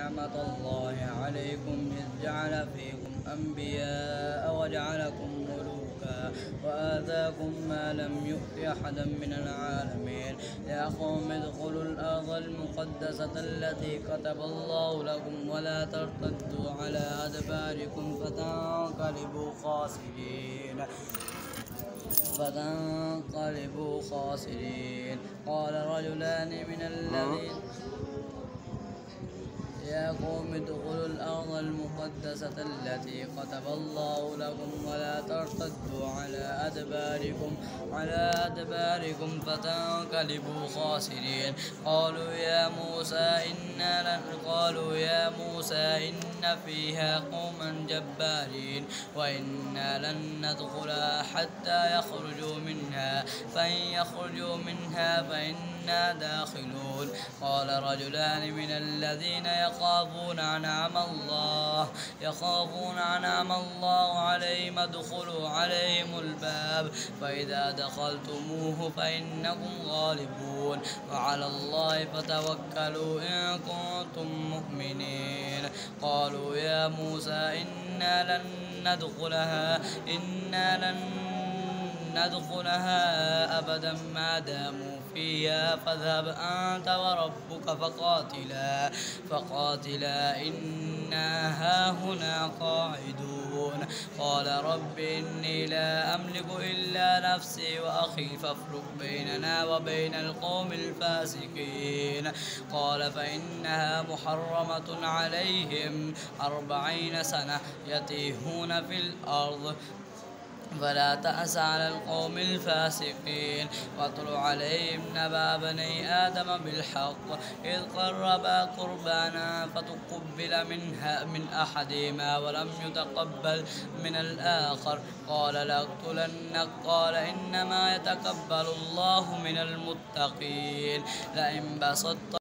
نعمة الله عليكم إذ جعل فيكم أنبياء وجعلكم ملوكا وآتاكم ما لم يؤت أحدا من العالمين يا قوم ادخلوا الأرض المقدسة التي كتب الله لكم ولا ترتدوا على أدباركم فتنقلبوا خاسرين. قال رجلان من الذين يا قوم ادخلوا الأرض المقدسة التي كتب الله لكم ولا ترتدوا على أدباركم فتنقلبوا خاسرين. قالوا يا موسى إن فيها قوما جبارين وإنا لن ندخلها حتى يخرجوا منها فإن يخرجوا منها فإنا داخلون. قال رجلان من الذين يخافون أنعم الله عليهم ادخلوا عليهم الباب فإذا دخلتموه فإنكم غالبون وعلى الله فتوكلوا إن كنتم مؤمنين. قالوا يا موسى إنا لن ندخلها أبدا ما داموا فيها فاذهب أنت وربك فقاتلا إنا هاهنا قاعدون. قال رب إني لا أملك إلا نفسي وأخي فافرق بيننا وبين القوم الفاسقين. قال فإنها محرمة عليهم 40 سنة يتيهون في الأرض فلا تأس على القوم الفاسقين. واتل عليهم نبأ بني آدم بالحق إذ قربا قربانا فتقبل من أحدهما ولم يتقبل من الآخر قال لأقتلنك قال إنما يتقبل الله من المتقين. لئن بسطت